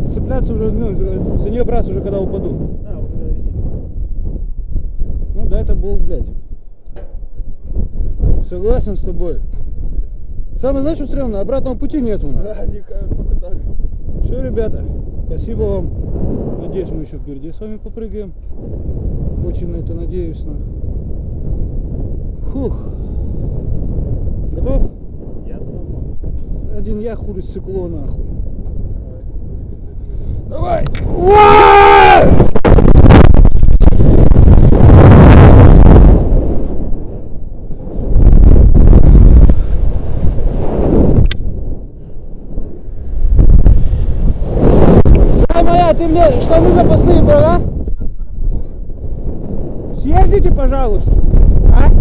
цепляться уже, ну, за нее браться уже когда упаду. Да, уже когда висит. Ну да, это был, блядь. Согласен с тобой. Самое, знаешь, что стрёмно? Обратного пути нет у нас. Да, только так. Все, ребята, спасибо вам. Надеюсь, мы еще впереди с вами попрыгаем. Очень на это надеюсь. Фух. Готов? Я давно. Один я хули сыкло нахуй. Давай. Моя, ты мне штаны запасные брала? Съездите, пожалуйста. А?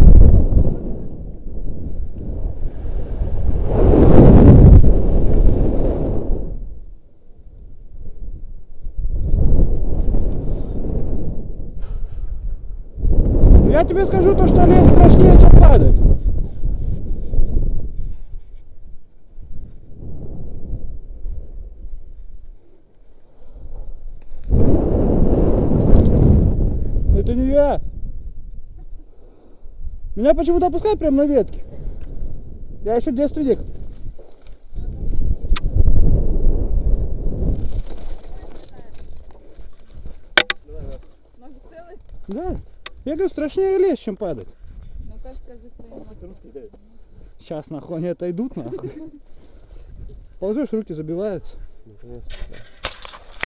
Я тебе скажу то, что лезть страшнее, чем падать. Это не я. Меня почему-то опускают прямо на ветке. Я еще в детстве дик. Да. Я говорю, страшнее лезть, чем падать. Ну-ка, скажи своим. Сейчас нахуй они отойдут нахуй. Ползешь, руки забиваются. Ну, конечно, да.